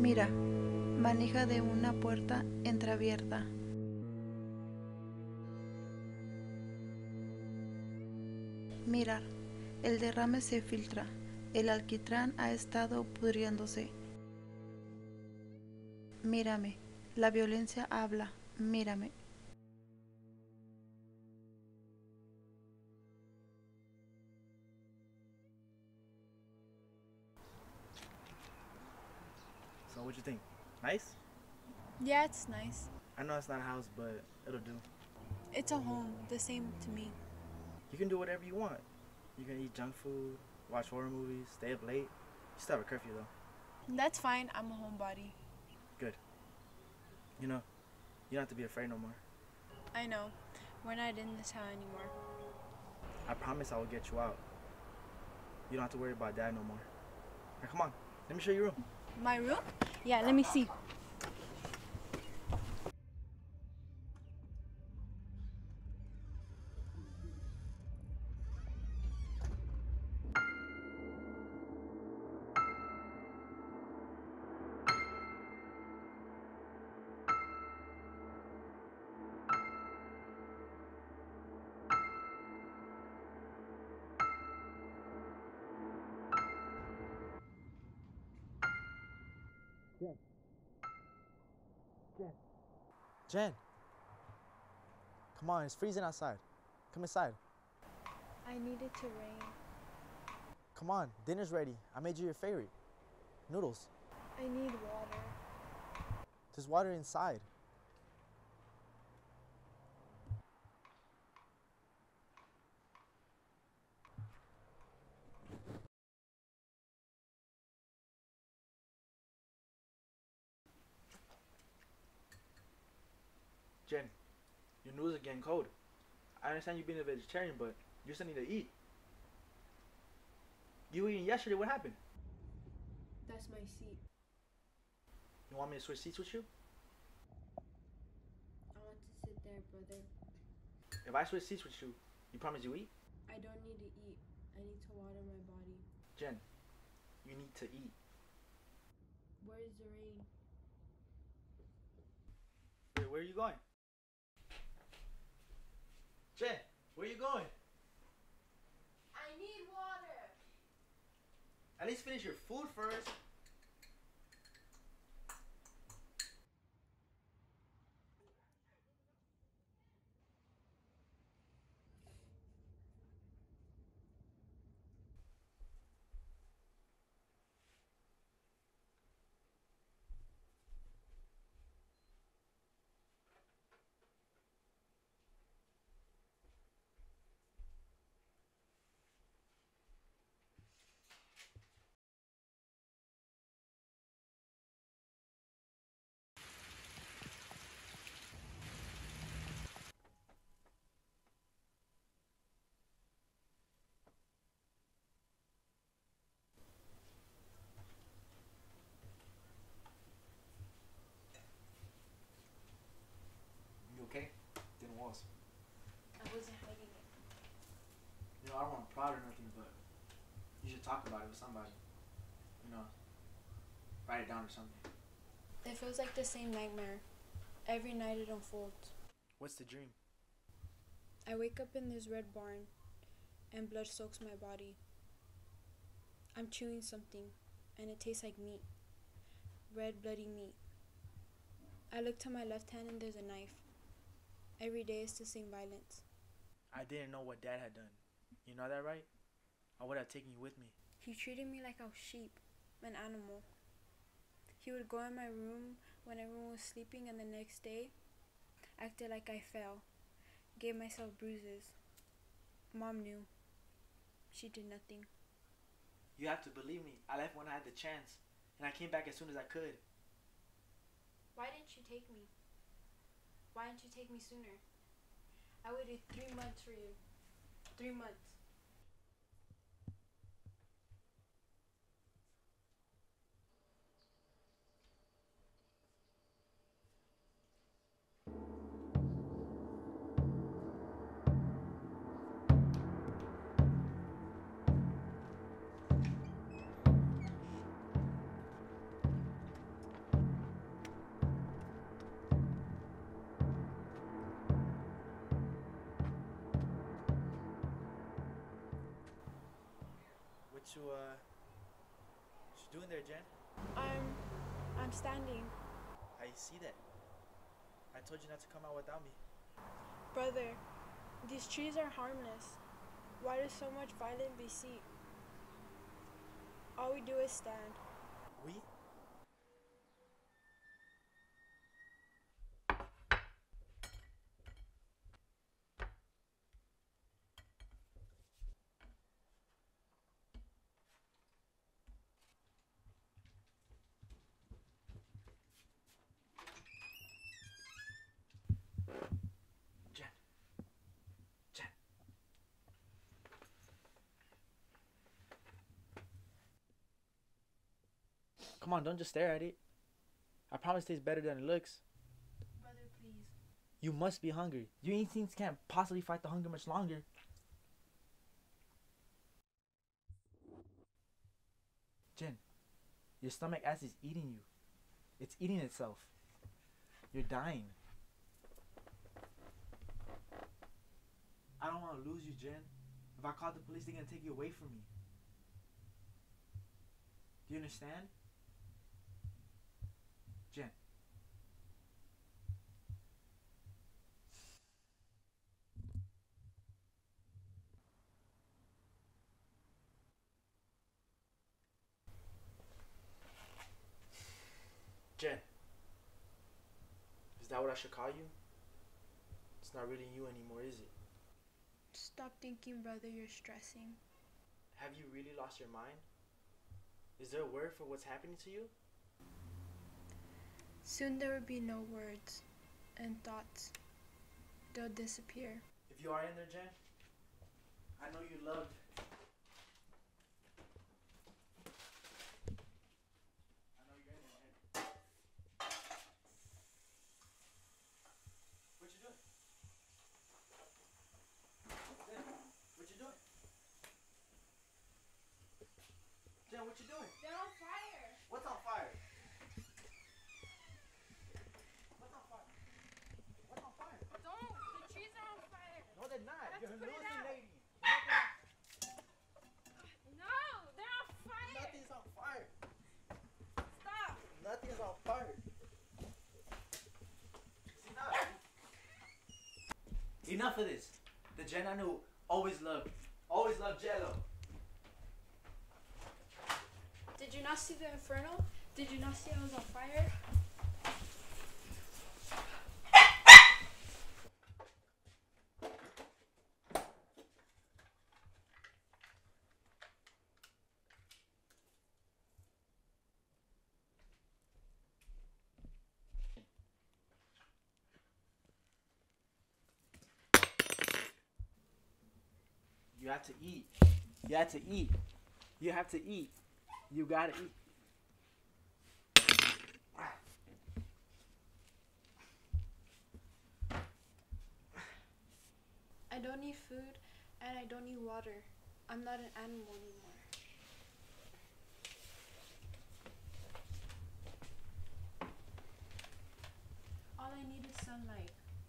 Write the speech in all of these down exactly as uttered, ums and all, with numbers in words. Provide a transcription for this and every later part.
Mira, manija de una puerta entreabierta. Mirar, el derrame se filtra. El alquitrán ha estado pudriéndose. Mírame, la violencia habla. Mírame. So what you think? Nice? Yeah, it's nice. I know it's not a house, but it'll do. It's a home, the same to me. You can do whatever you want. You can eat junk food, watch horror movies, stay up late. You still have a curfew though. That's fine, I'm a homebody. Good. You know, you don't have to be afraid no more. I know. We're not in this town anymore. I promise I will get you out. You don't have to worry about Dad no more. Now come on, let me show you your room. My room? Yeah, let me see. Jen. Jen. Jen. Come on, it's freezing outside. Come inside. I need it to rain. Come on, dinner's ready. I made you your favorite. Noodles. I need water. There's water inside. Jen, your noodles are getting cold. I understand you being a vegetarian, but you still need to eat. You were eating yesterday, what happened? That's my seat. You want me to switch seats with you? I want to sit there, brother. If I switch seats with you, you promise you eat? I don't need to eat. I need to water my body. Jen, you need to eat. Where's the rain? Wait, where are you going? Jen, where are you going? I need water. At least finish your food first. You okay? Didn't was. I wasn't hiding it. You know, I don't want to proud or nothing, but you should talk about it with somebody. You know, write it down or something. It feels like the same nightmare. Every night it unfolds. What's the dream? I wake up in this red barn, and blood soaks my body. I'm chewing something, and it tastes like meat. Red, bloody meat. I look to my left hand, and there's a knife. Every day is the same violence. I didn't know what Dad had done. You know that, right? I would have taken you with me. He treated me like I was sheep, an animal. He would go in my room when everyone was sleeping, and the next day, acted like I fell, gave myself bruises. Mom knew. She did nothing. You have to believe me. I left when I had the chance, and I came back as soon as I could. Why didn't you take me? Why didn't you take me sooner? I waited three months for you. Three months. you doing there, Jen? I'm... I'm standing. How you see that? I told you not to come out without me. Brother, these trees are harmless. Why does so much violence beseech? All we do is stand. We? Jen. Jen. Come on, don't just stare at it. I promise it tastes better than it looks. Brother, please. You must be hungry. Your instincts can't possibly fight the hunger much longer. Jen, your stomach acid is eating you. It's eating itself. You're dying. I don't want to lose you, Jen. If I call the police, they're going to take you away from me. Do you understand? Jen. Jen. Is that what I should call you? It's not really you anymore, is it? Stop thinking, brother, you're stressing. Have you really lost your mind? Is there a word for what's happening to you? Soon there will be no words and thoughts. They'll disappear. If you are in there, Jen, I know you loved. I know you're in there, Jen. What you doing? Jen, what you doing? Jen, what you doing? They're on fire! What's on fire? What's on fire? What's on fire? Don't! The trees are on fire! No, they're not. Let's You're put it out. hallucinating. No! They're on fire! Nothing's on fire. Stop! Nothing's on fire. Enough. Enough of this. The Jen I knew always loved, always loved Jello. Did you not see the inferno? Did you not see I was on fire? You have to eat. You have to eat. You have to eat. You gotta eat. I don't need food and I don't need water. I'm not an animal anymore. All I need is sunlight.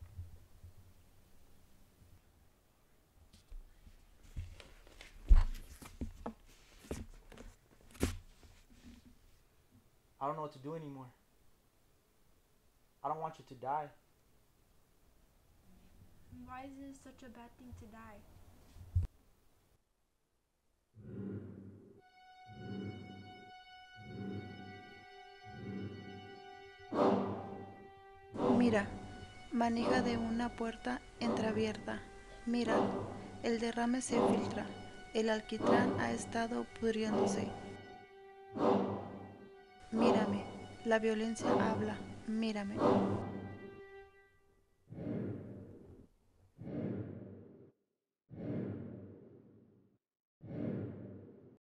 I don't know what to do anymore. I don't want you to die. Why is it such a bad thing to die? Mira, manija de una puerta entreabierta. Mira, el derrame se filtra. El alquitrán ha estado pudriéndose. Mírame, la violencia habla. Mírame.